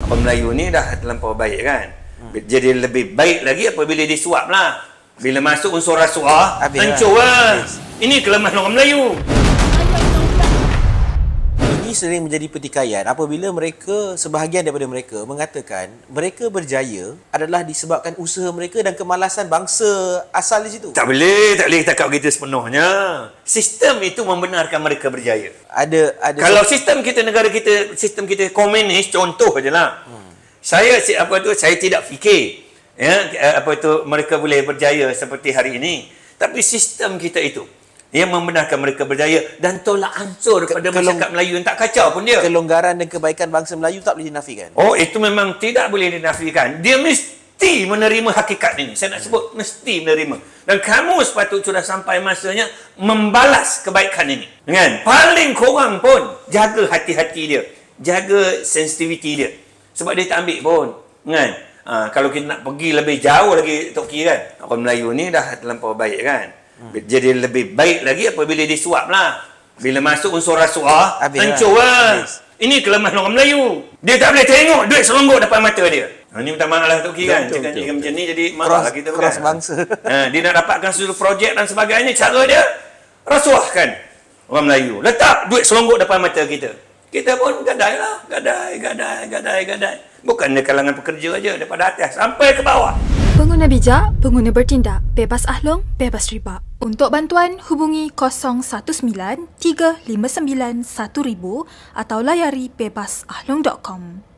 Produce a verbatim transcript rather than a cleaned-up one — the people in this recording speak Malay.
Orang Melayu ni dah terlampau baik kan. Jadi lebih baik lagi apabila disuap lah. Bila masuk unsur rasuah, hancur lah. Ini kelemahan orang Melayu. Ini sering menjadi pertikaian apabila mereka, sebahagian daripada mereka mengatakan mereka berjaya adalah disebabkan usaha mereka dan kemalasan bangsa asal di situ. Tak boleh, tak boleh cakap begitu sepenuhnya. Sistem itu membenarkan mereka berjaya. Ada ada Kalau sistem kita, negara kita, sistem kita komunis, contoh je lah. Hmm. Saya apa tu, saya tidak fikir ya, apa itu mereka boleh berjaya seperti hari ini. Tapi sistem kita itu yang membenarkan mereka berjaya dan tolak ansur pada masyarakat Melayu yang tak kacau pun dia. Kelonggaran dan kebaikan bangsa Melayu tak boleh dinafikan. Oh, itu memang tidak boleh dinafikan. Dia mesti menerima hakikat ini. Saya nak sebut mesti menerima. Dan kamu sepatutnya sudah sampai masanya membalas kebaikan ini. Kan? Paling kurang pun jaga hati-hati dia. Jaga sensitiviti dia. Sebab dia tak ambil pun. Kan? Ha, kalau kita nak pergi lebih jauh lagi, Tok Ki kan, orang Melayu ni dah terlampau baik kan. Hmm. Jadi lebih baik lagi apabila disuap lah. Bila masuk unsur rasuah, hancur lah. Ini kelemahan orang Melayu. Dia tak boleh tengok duit selonggok depan mata dia. Ha, ni minta maaf lah Tok Ki kan. Cakap macam ni jadi marah lah kita. Keras bangsa. Ha, dia nak dapatkan sesuatu projek dan sebagainya. Cara dia rasuahkan orang Melayu. Letak duit selonggok depan mata kita. Kita pun gadai lah. Gadai, gadai, gadai, gadai. Bukan di kalangan pekerja aja, daripada atas sampai ke bawah. Pengguna bijak, pengguna bertindak, bebas ahlong, bebas riba. Untuk bantuan, hubungi kosong satu sembilan tiga lima sembilan satu ribu atau layari bebas ahlong dot com.